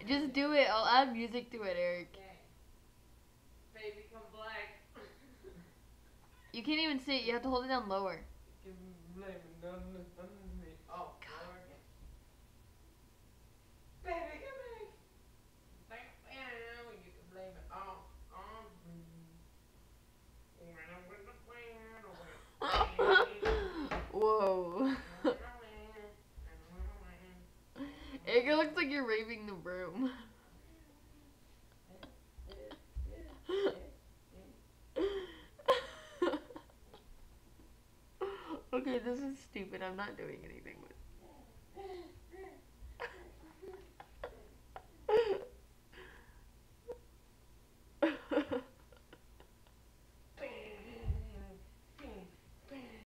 Just do it. I'll add music to it, Eric. Okay. Baby, come black. You can't even see it. You have to hold it down lower. You can blame it on me. Oh, lower again. Baby, come back. Think now you can blame it all on me. When I'm with the Whoa. Eric, it looks like you're raving the room. Okay, this is stupid. I'm not doing anything.